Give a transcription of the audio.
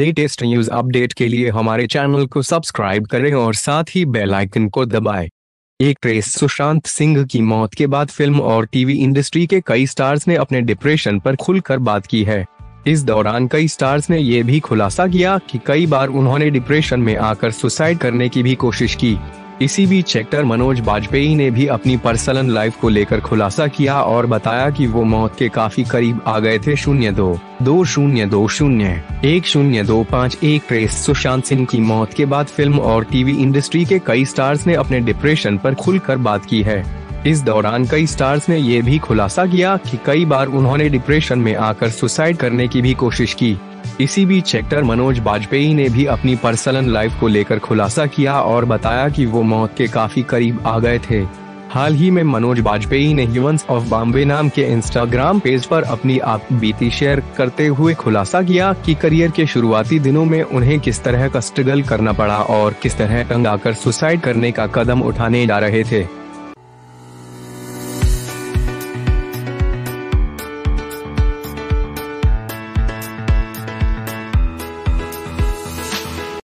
Latest news update के लिए हमारे चैनल को सब्सक्राइब करें और साथ ही बेल आइकन को दबाएं। एक्ट्रेस सुशांत सिंह की मौत के बाद फिल्म और टीवी इंडस्ट्री के कई स्टार्स ने अपने डिप्रेशन पर खुलकर बात की है। इस दौरान कई स्टार्स ने ये भी खुलासा किया कि कई बार उन्होंने डिप्रेशन में आकर सुसाइड करने की भी कोशिश की। इसी बीच एक्टर मनोज बाजपेयी ने भी अपनी पर्सनल लाइफ को लेकर खुलासा किया और बताया कि वो मौत के काफी करीब आ गए थे। 02-2020-1025। एक्ट्रेस सुशांत सिंह की मौत के बाद फिल्म और टीवी इंडस्ट्री के कई स्टार्स ने अपने डिप्रेशन पर खुलकर बात की है। इस दौरान कई स्टार्स ने ये भी खुलासा किया कि कई बार उन्होंने डिप्रेशन में आकर सुसाइड करने की भी कोशिश की। इसी बीच एक्टर मनोज बाजपेयी ने भी अपनी पर्सनल लाइफ को लेकर खुलासा किया और बताया कि वो मौत के काफी करीब आ गए थे। हाल ही में मनोज बाजपेयी ने ह्यूमंस ऑफ बॉम्बे नाम के इंस्टाग्राम पेज पर अपनी आप बीती शेयर करते हुए खुलासा किया कि करियर के शुरुआती दिनों में उन्हें किस तरह का स्ट्रगल करना पड़ा और किस तरह तंग आकर सुसाइड करने का कदम उठाने जा रहे थे।